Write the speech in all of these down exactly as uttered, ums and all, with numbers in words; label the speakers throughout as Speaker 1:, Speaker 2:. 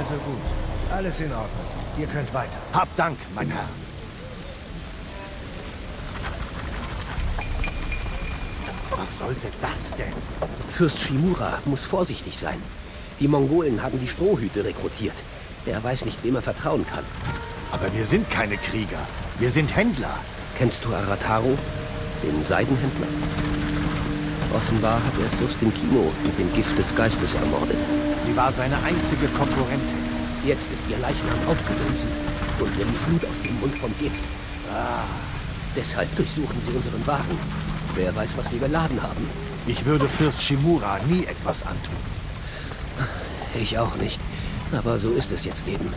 Speaker 1: Also gut. Alles in Ordnung. Ihr könnt weiter.
Speaker 2: Hab Dank, mein Herr. Was sollte das denn?
Speaker 3: Fürst Shimura muss vorsichtig sein. Die Mongolen haben die Strohhüte rekrutiert. Er weiß nicht, wem er vertrauen kann.
Speaker 2: Aber wir sind keine Krieger. Wir sind Händler.
Speaker 3: Kennst du Arataro, den Seidenhändler? Offenbar hat er Fürstin Kino mit dem Gift des Geistes ermordet.
Speaker 2: Sie war seine einzige Konkurrentin.
Speaker 3: Jetzt ist ihr Leichnam aufgelöst und ihr liegt Blut aus dem Mund vom Gift.
Speaker 2: Ah.
Speaker 3: Deshalb durchsuchen sie unseren Wagen. Wer weiß, was wir geladen haben.
Speaker 2: Ich würde Fürst Shimura nie etwas antun.
Speaker 3: Ich auch nicht. Aber so ist es jetzt eben.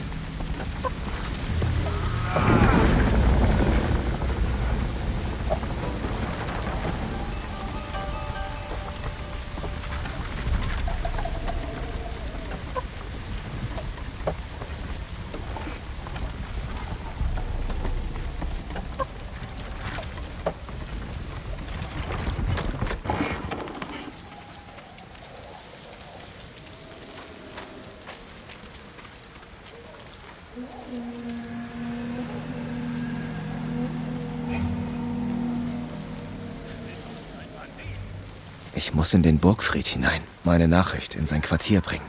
Speaker 4: Ich muss in den Burgfried hinein, meine Nachricht in sein Quartier bringen.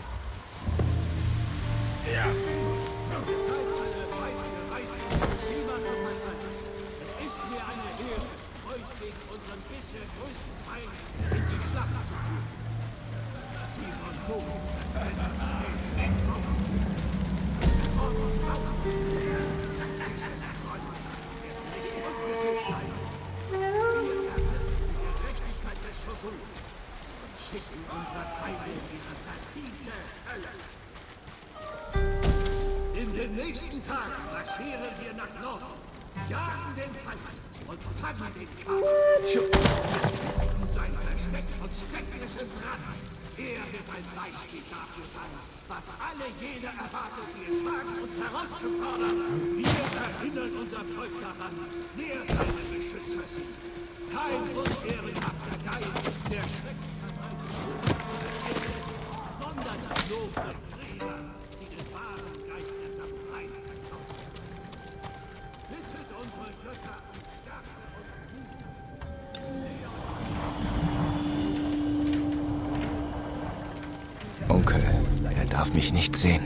Speaker 5: In den nächsten Tagen marschieren wir nach Norden, jagen den Feind und fangen den Kampf. Sein Versteck und stecken es in Brand. Er wird ein Beispiel dafür sein, was alle jene erwartet, die es wagen, uns herauszufordern. Wir erinnern unser Volk daran, wer seine Beschützer sind. Kein unehrenhafter Geist ist der Schreck, sondern noble Krieger, die den wahren Geist der Samurai verkaufen. Bittet unsere Götter und stärkt
Speaker 4: Onkel, er darf mich nicht sehen.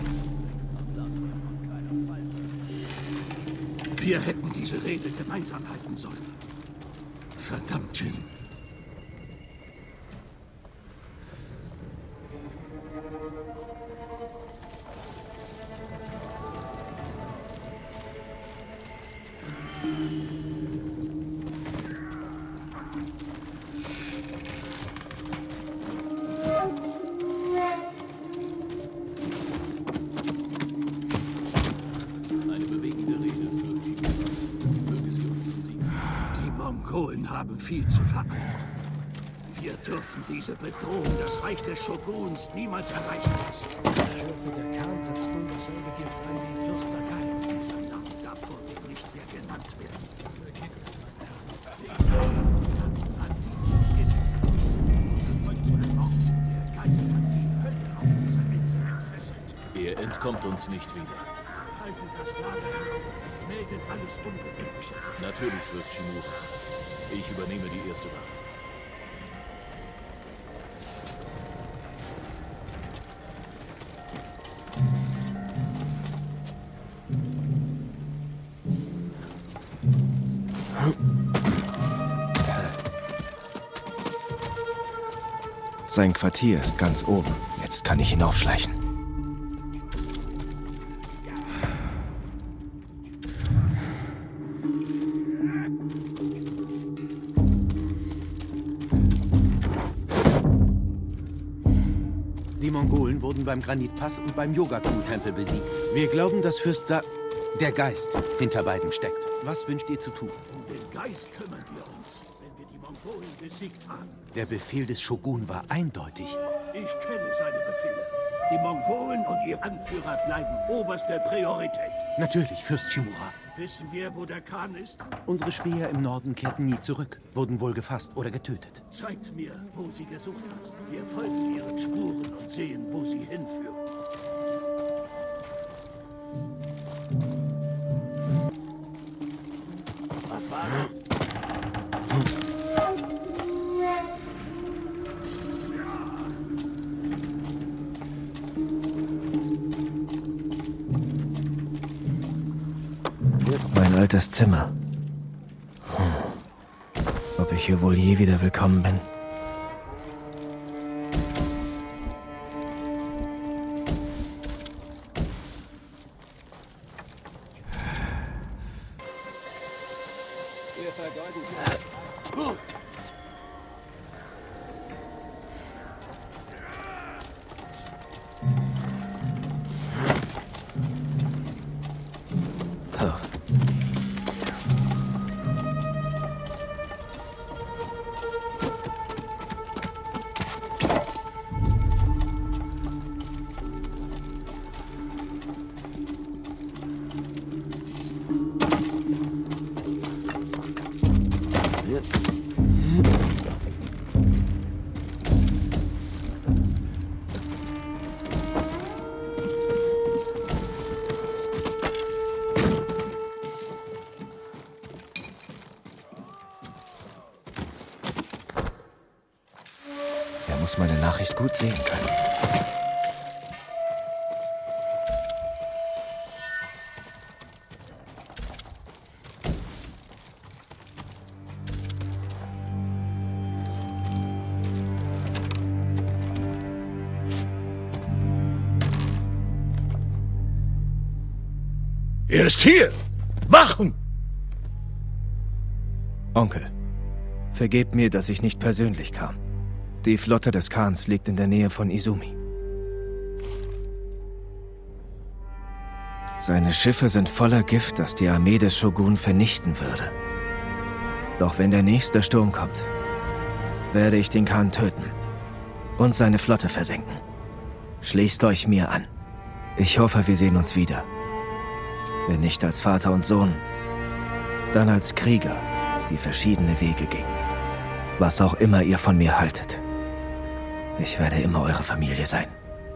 Speaker 5: Wir hätten diese Rede gemeinsam halten sollen. Verdammt, Jin. Haben viel zu verantworten. Wir dürfen diese Bedrohung, das Reich des Shoguns, niemals erreichen lassen.
Speaker 1: Ich hörte, der Khan setzt nun dasselbe Gift an wie Fürst Sakai.
Speaker 5: Dieser Name darf von mir nicht mehr genannt werden. Der Geist hat die Hölle auf dieser Insel entfesselt.
Speaker 6: Er entkommt uns nicht wieder.
Speaker 5: Haltet das Lager herum. Meldet alles Ungewöhnliche.
Speaker 6: Natürlich, Fürst Shimura. Ich übernehme die erste Wache.
Speaker 4: Sein Quartier ist ganz oben. Jetzt kann ich hinaufschleichen.
Speaker 3: Die Mongolen wurden beim Granitpass und beim Yogaku-Tempel besiegt. Wir glauben, dass Fürst Sa... der Geist hinter beiden steckt. Was wünscht ihr zu tun?
Speaker 5: Um den Geist kümmern wir uns, wenn wir die Mongolen besiegt haben.
Speaker 3: Der Befehl des Shogun war eindeutig.
Speaker 5: Ich kenne seine Befehle. Die Mongolen und ihr Anführer bleiben oberste Priorität.
Speaker 3: Natürlich, Fürst Shimura.
Speaker 5: Wissen wir, wo der Khan ist?
Speaker 3: Unsere Späher im Norden kehrten nie zurück, wurden wohl gefasst oder getötet.
Speaker 5: Zeigt mir, wo sie gesucht hat. Wir folgen ihren Spuren und sehen, wo sie hinführen.
Speaker 4: altes Zimmer. Hm. Ob ich hier wohl je wieder willkommen bin? Er muss meine Nachricht gut sehen können.
Speaker 2: Er ist hier! Wachen!
Speaker 4: Onkel, vergebt mir, dass ich nicht persönlich kam. Die Flotte des Khans liegt in der Nähe von Izumi. Seine Schiffe sind voller Gift, das die Armee des Shogun vernichten würde. Doch wenn der nächste Sturm kommt, werde ich den Khan töten und seine Flotte versenken. Schließt euch mir an. Ich hoffe, wir sehen uns wieder. Wenn nicht als Vater und Sohn, dann als Krieger, die verschiedene Wege gingen. Was auch immer ihr von mir haltet. Ich werde immer eure Familie sein.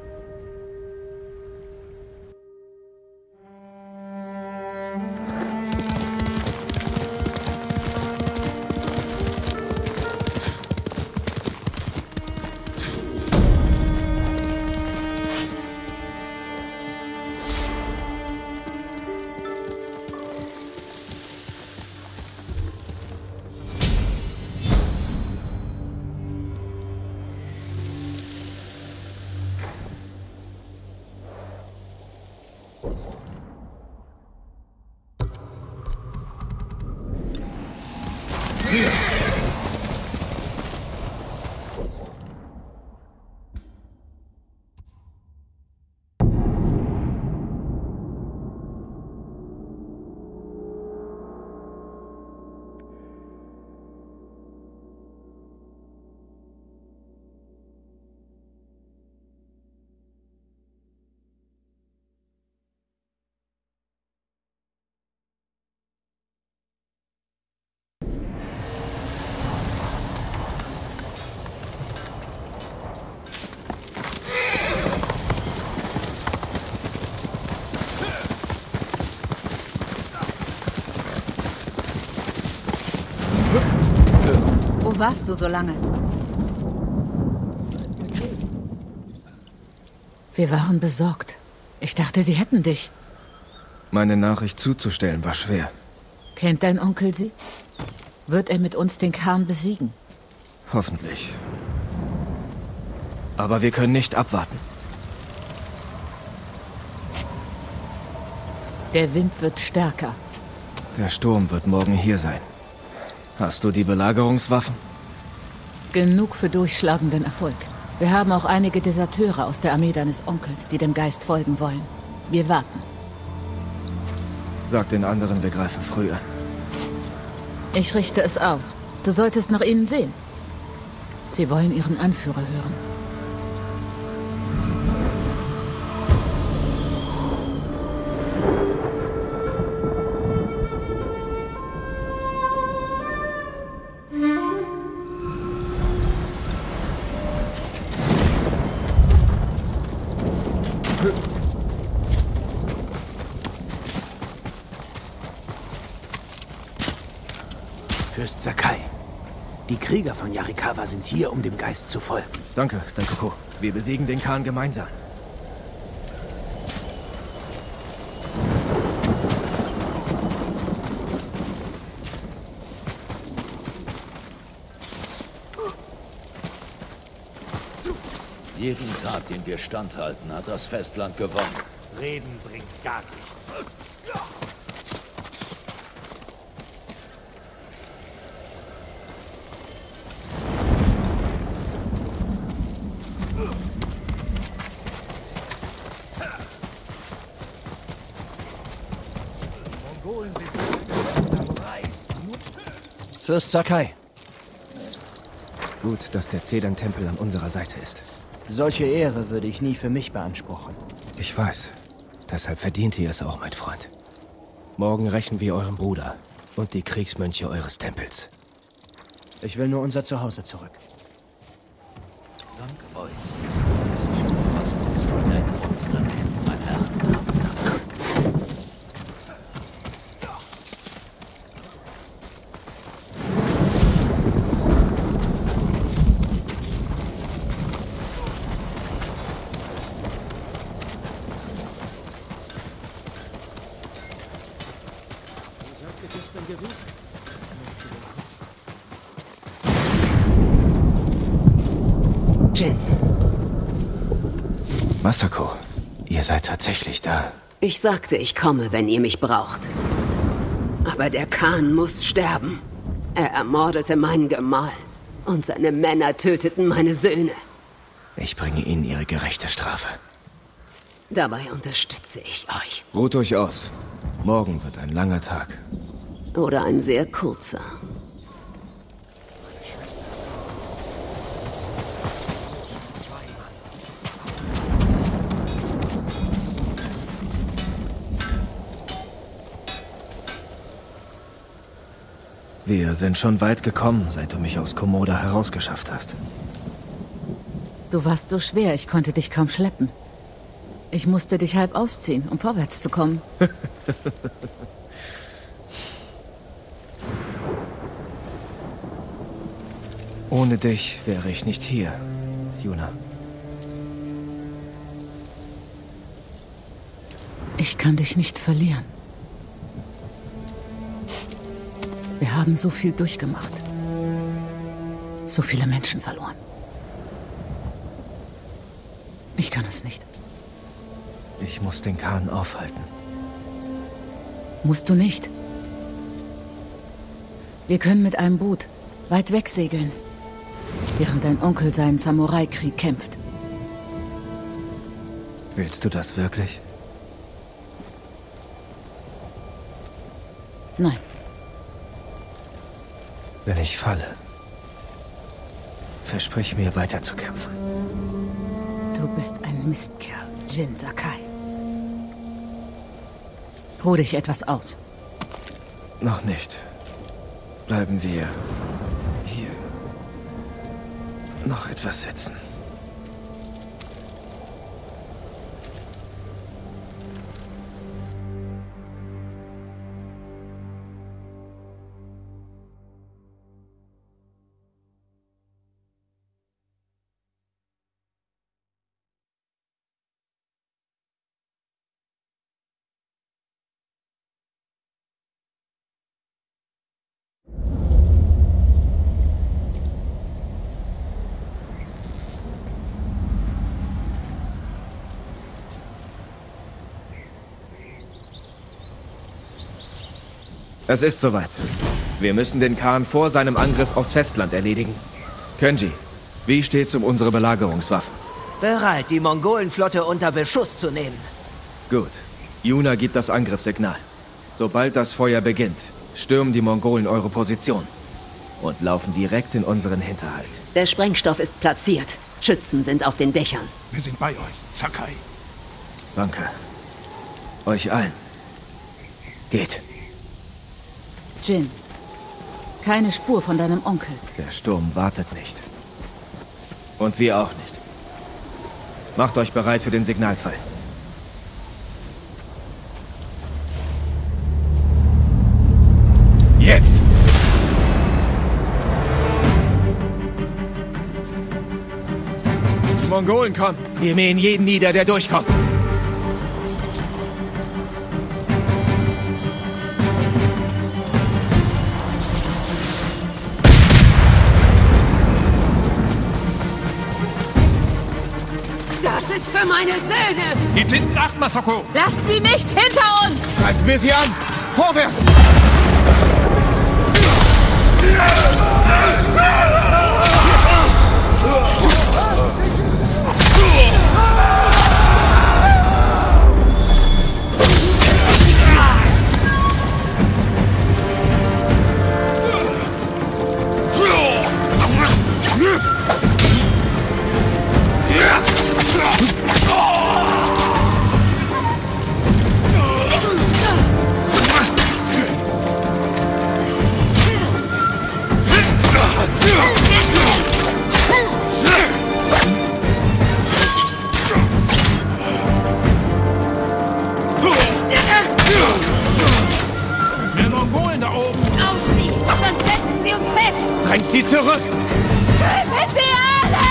Speaker 7: Wo warst du so lange? Wir waren besorgt. Ich dachte, sie hätten dich.
Speaker 4: Meine Nachricht zuzustellen war schwer.
Speaker 7: Kennt dein Onkel sie? Wird er mit uns den Khan besiegen?
Speaker 4: Hoffentlich. Aber wir können nicht abwarten.
Speaker 7: Der Wind wird stärker.
Speaker 4: Der Sturm wird morgen hier sein. Hast du die Belagerungswaffen?
Speaker 7: Genug für durchschlagenden Erfolg. Wir haben auch einige Deserteure aus der Armee deines Onkels, die dem Geist folgen wollen. Wir warten.
Speaker 4: Sag den anderen, wir greifen früh an.
Speaker 7: Ich richte es aus. Du solltest nach ihnen sehen. Sie wollen ihren Anführer hören.
Speaker 3: Fürst Sakai. Die Krieger von Yarikawa sind hier, um dem Geist zu folgen.
Speaker 4: Danke, Daikoku. Wir besiegen den Khan gemeinsam.
Speaker 6: Jeden Tag, den wir standhalten, hat das Festland gewonnen.
Speaker 2: Reden bringt gar nichts.
Speaker 1: Mongolen besiegen Samurai.
Speaker 4: Fürst Sakai. Gut, dass der Zedern-Tempel an unserer Seite ist.
Speaker 8: Solche Ehre würde ich nie für mich beanspruchen.
Speaker 4: Ich weiß. Deshalb verdient ihr es auch, mein Freund. Morgen rächen wir euren Bruder und die Kriegsmönche eures Tempels.
Speaker 8: Ich will nur unser Zuhause zurück.
Speaker 6: Dank euch ist alles schon, was wir in unseren Händen, mein Herr.
Speaker 9: Jin.
Speaker 4: Masako, ihr seid tatsächlich da.
Speaker 9: Ich sagte, ich komme, wenn ihr mich braucht. Aber der Khan muss sterben. Er ermordete meinen Gemahl. Und seine Männer töteten meine Söhne.
Speaker 4: Ich bringe ihnen ihre gerechte Strafe.
Speaker 9: Dabei unterstütze ich euch.
Speaker 4: Ruht euch aus. Morgen wird ein langer Tag.
Speaker 9: Oder ein sehr kurzer.
Speaker 4: Wir sind schon weit gekommen, seit du mich aus Komoda herausgeschafft hast.
Speaker 7: Du warst so schwer, ich konnte dich kaum schleppen. Ich musste dich halb ausziehen, um vorwärts zu kommen.
Speaker 4: Ohne dich wäre ich nicht hier, Yuna.
Speaker 7: Ich kann dich nicht verlieren. Wir haben so viel durchgemacht. So viele Menschen verloren. Ich kann es nicht.
Speaker 4: Ich muss den Khan aufhalten.
Speaker 7: Musst du nicht. Wir können mit einem Boot weit weg segeln, während dein Onkel seinen Samurai-Krieg kämpft.
Speaker 4: Willst du das wirklich?
Speaker 7: Nein.
Speaker 4: Wenn ich falle, versprich mir weiterzukämpfen.
Speaker 7: Du bist ein Mistkerl, Jin Sakai. Ruh dich etwas aus.
Speaker 4: Noch nicht. Bleiben wir hier noch etwas sitzen. Es ist soweit. Wir müssen den Khan vor seinem Angriff aufs Festland erledigen. Kenji, wie steht's um unsere Belagerungswaffen?
Speaker 10: Bereit, die Mongolenflotte unter Beschuss zu nehmen.
Speaker 4: Gut. Yuna gibt das Angriffssignal. Sobald das Feuer beginnt, stürmen die Mongolen eure Position und laufen direkt in unseren Hinterhalt.
Speaker 9: Der Sprengstoff ist platziert. Schützen sind auf den Dächern.
Speaker 5: Wir sind bei euch, Sakai.
Speaker 4: Danke. Euch allen. Geht.
Speaker 7: Jin, keine Spur von deinem Onkel.
Speaker 4: Der Sturm wartet nicht. Und wir auch nicht. Macht euch bereit für den Signalfall. Jetzt! Die Mongolen kommen. Wir mähen jeden nieder, der durchkommt.
Speaker 9: für meine Söhne!
Speaker 5: Gebt hinten Acht, Masako!
Speaker 7: Lasst sie nicht hinter uns!
Speaker 2: Greifen wir sie an! Vorwärts!
Speaker 5: Mehr Mongolen da oben!
Speaker 11: Auf sie! Sonst setzen sie uns fest!
Speaker 2: Drängt sie zurück!
Speaker 11: Tötet sie alle!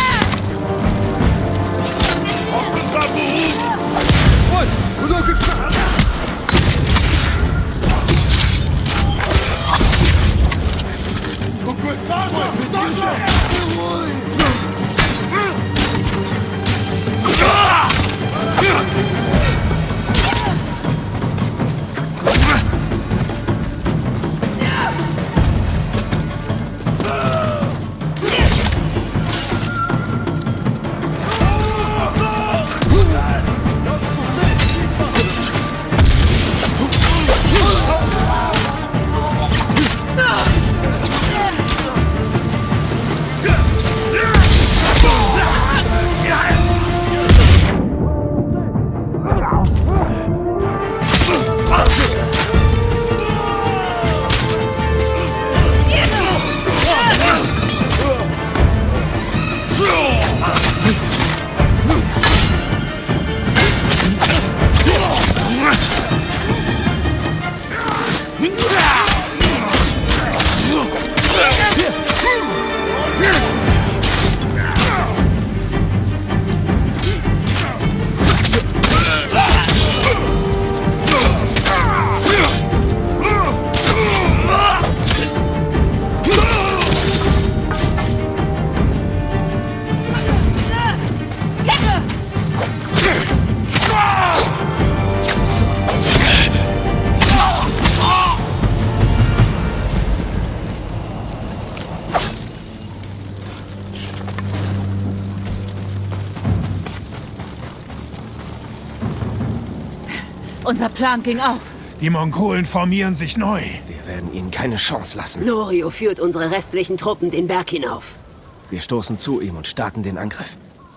Speaker 7: Unser Plan ging auf.
Speaker 5: Die Mongolen formieren sich neu.
Speaker 4: Wir werden ihnen keine Chance lassen.
Speaker 9: Norio führt unsere restlichen Truppen den Berg hinauf.
Speaker 4: Wir stoßen zu ihm und starten den Angriff.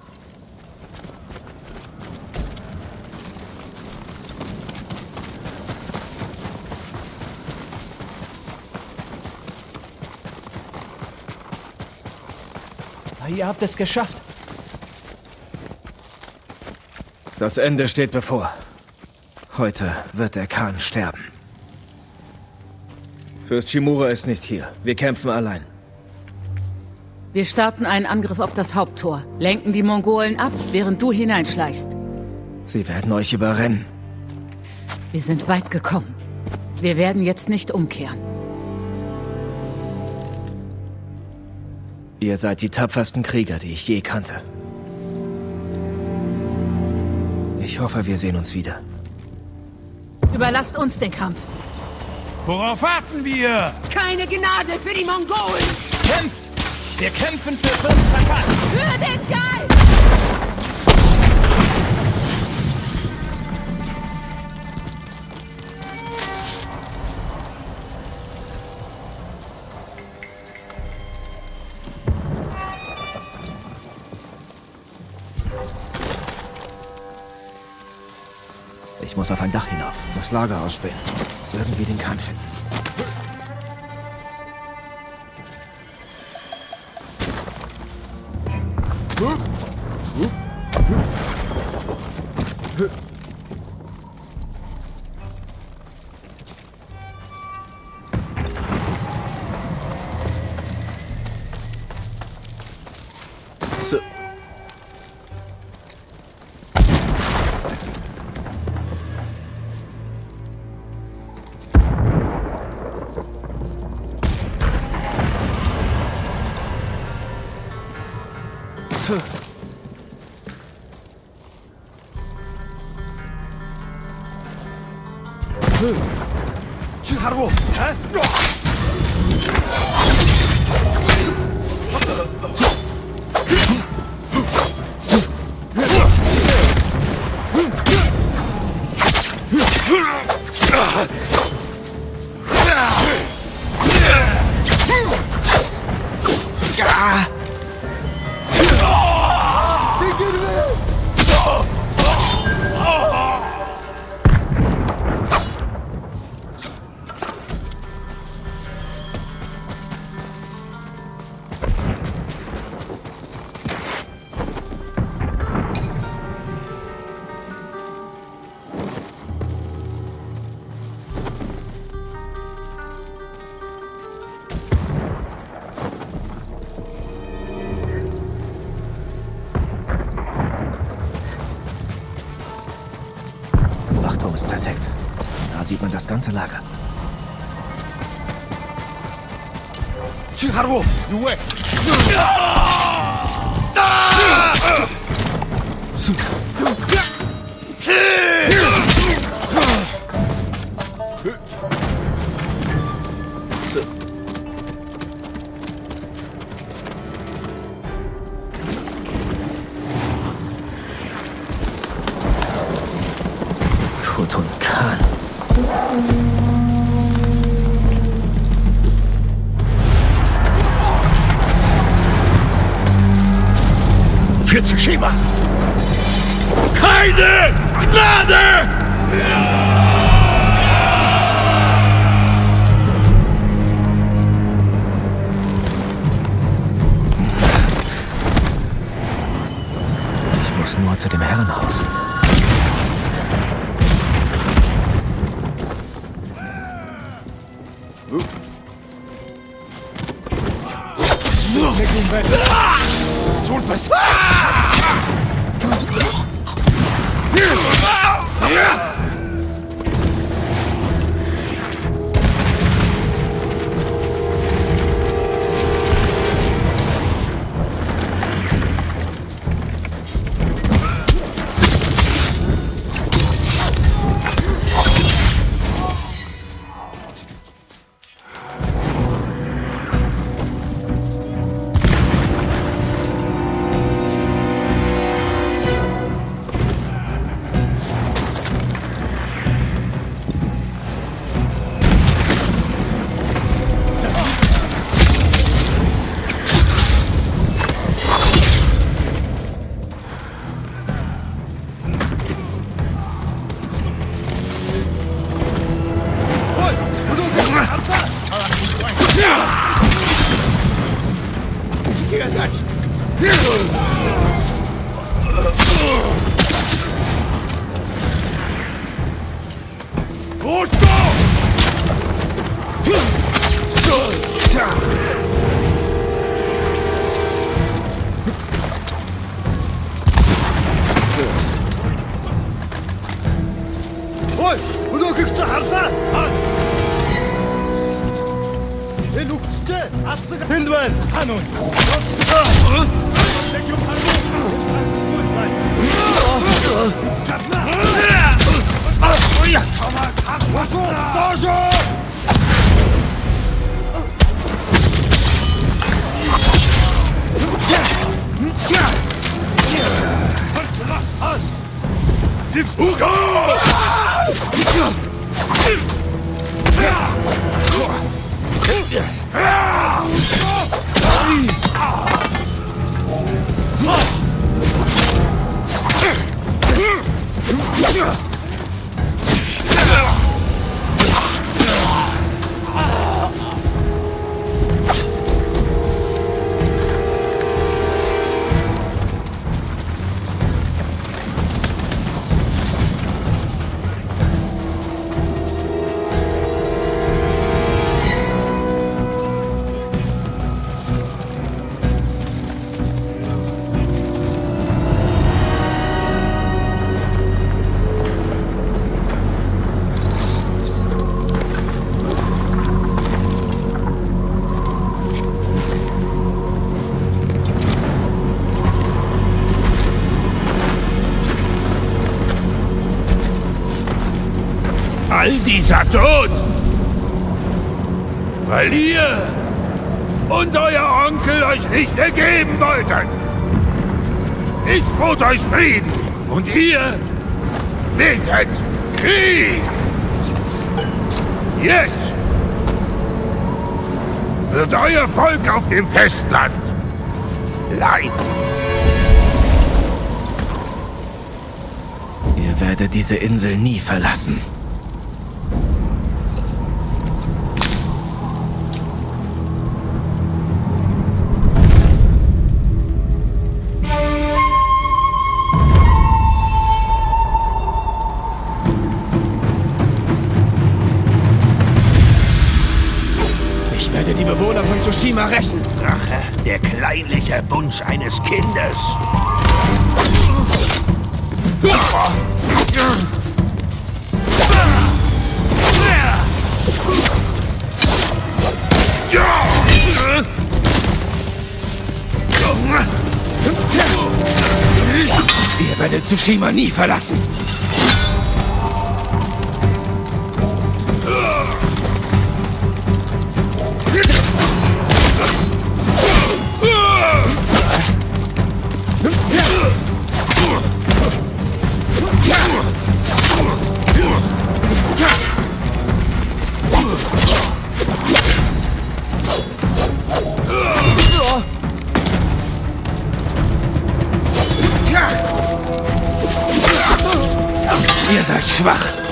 Speaker 8: Ihr habt es geschafft.
Speaker 4: Das Ende steht bevor. Heute wird der Khan sterben. Fürst Shimura ist nicht hier. Wir kämpfen allein.
Speaker 7: Wir starten einen Angriff auf das Haupttor, lenken die Mongolen ab, während du hineinschleichst.
Speaker 4: Sie werden euch überrennen.
Speaker 7: Wir sind weit gekommen. Wir werden jetzt nicht umkehren.
Speaker 4: Ihr seid die tapfersten Krieger, die ich je kannte. Ich hoffe, wir sehen uns wieder.
Speaker 7: Überlasst uns den Kampf.
Speaker 5: Worauf warten wir?
Speaker 9: Keine Gnade für die Mongolen!
Speaker 8: Kämpft! Wir kämpfen für Fürst Sakan!
Speaker 11: Für den Geist!
Speaker 4: Ich muss auf ein Dach hinauf, das Lager ausspähen. Irgendwie den Khan finden. So.
Speaker 2: 하라고.
Speaker 4: Wachturm ist perfekt. Da sieht man das ganze Lager.
Speaker 2: 하라고. 누구야?
Speaker 4: Khotun Khan.
Speaker 2: Für Tsushima! Keine Gnade!
Speaker 4: Ich muss nur zu dem Herrenhaus.
Speaker 2: Tut was!
Speaker 5: All dieser Tod? Weil ihr und euer Onkel euch nicht ergeben wollten. Ich bot euch Frieden und ihr wähltet Krieg. Jetzt wird euer Volk auf dem Festland leiden.
Speaker 4: Ihr werdet diese Insel nie verlassen.
Speaker 2: Ich werde die Bewohner von Tsushima rächen.
Speaker 5: Rache, der kleinliche Wunsch eines Kindes.
Speaker 2: Ihr werdet Tsushima nie verlassen. Ihr seid schwach.